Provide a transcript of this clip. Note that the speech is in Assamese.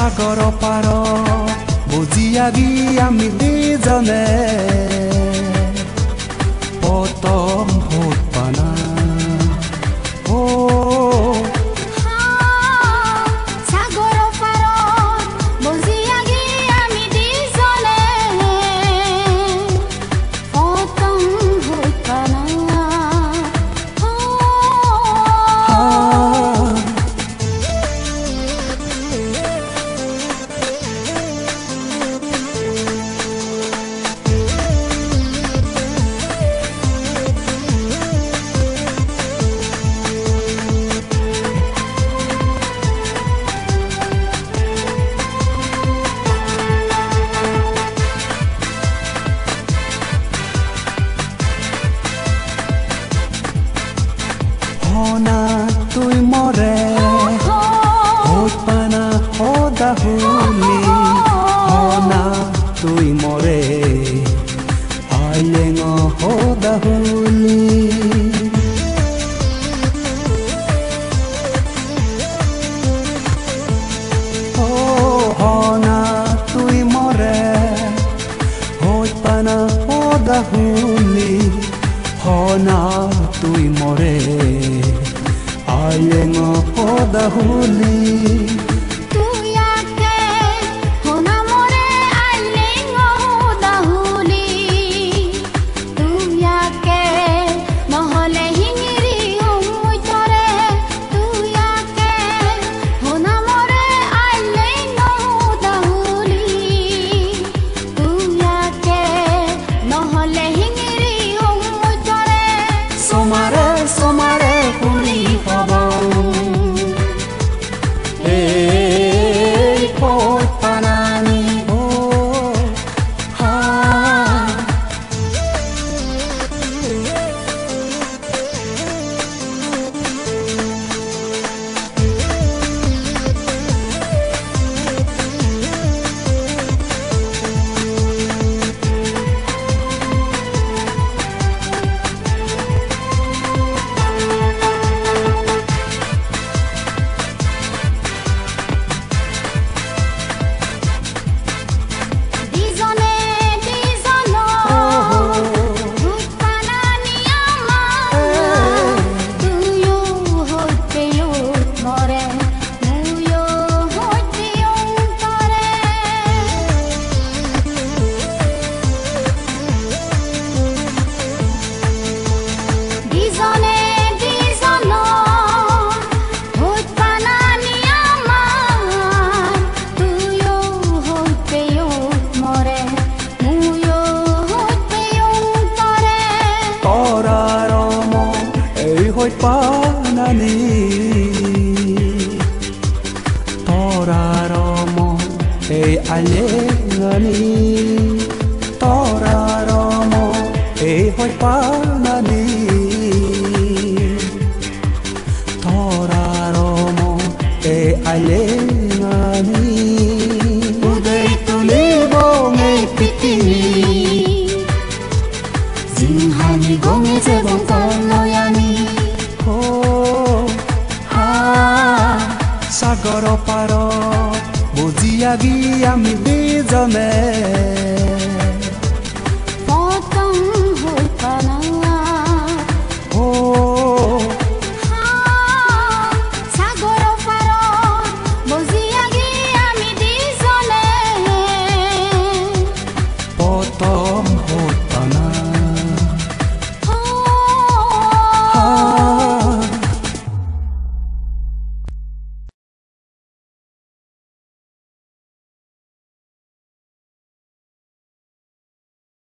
সাগৰৰ পাৰত বুজি আগি আমি দুজনে পতম হোত পানা তুই মরে হোত পানা হদা হুলি হনা তুই মরে আইলেঙ হদা হুলি হনা তুই মরে হোত পানা হদা হুলি হনা তুই মরে আইলেঙ হদা হুলি পানানি তরারম এই আইলেঙানি তরারম এই হয় পানানি তরারম এই আইলেঙানি উদয় তুলিব এই পৃথিবী জিংহানি গমে যেবং কলয়ানি সাগৰৰ পাৰত বুজি আগি আমি দুজনে পতম হৈ পানা সাগৰৰ পাৰত বুজি আগি আমি দুজনে পতম হৈ পানা